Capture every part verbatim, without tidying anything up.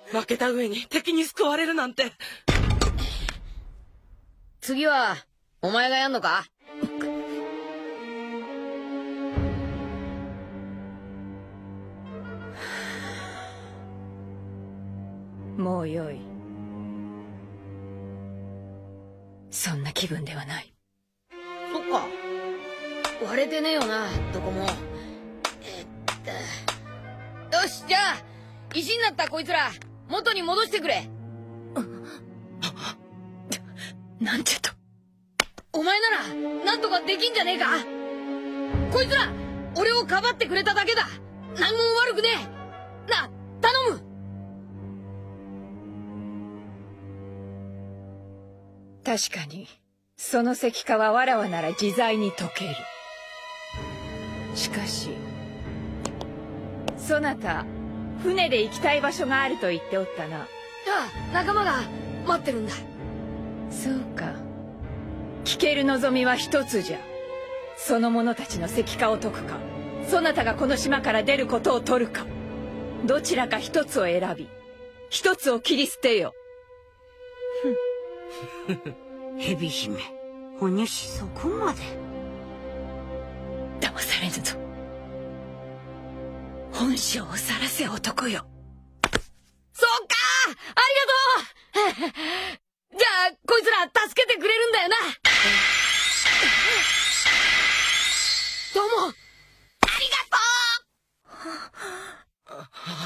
負けた上に敵に救われるなんて。 次はお前がやんのか？ もうよい。そんな気分ではない。 そっか。割れてねえよな、どこも。えっと。よし、じゃあ石になったこいつら元に戻してくれ。 なんてと。 お前ならなんとかできんじゃねえか。こいつら俺をかばってくれただけだ。何も悪くねえ。な、頼む。 確かにその石化はわらわなら自在に解ける。しかしそなた船で行きたい場所があると言っておったな。 ああ、仲間が待ってるんだ。 そうか。聞ける望みは一つじゃ。その者たちの石化を解くか、そなたがこの島から出ることを取るか、どちらか一つを選び一つを切り捨てよ。 蛇姫、お主そこまで。 騙されぬぞ。本性をさらせ男よ。 そっかー、ありがとう。じゃあこいつら助けてくれるんだよな。どうもありがと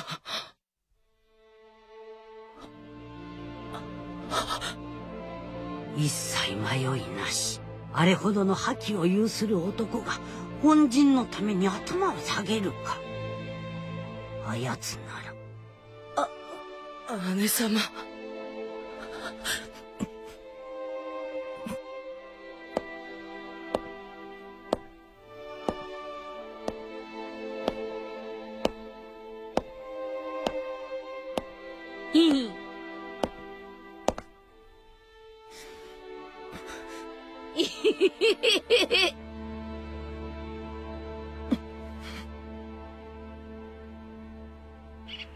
う。一切迷いなし、あれほどの覇気を有する男が恩人のために頭を下げるか。あやつなあ、姉様。 いい。 い。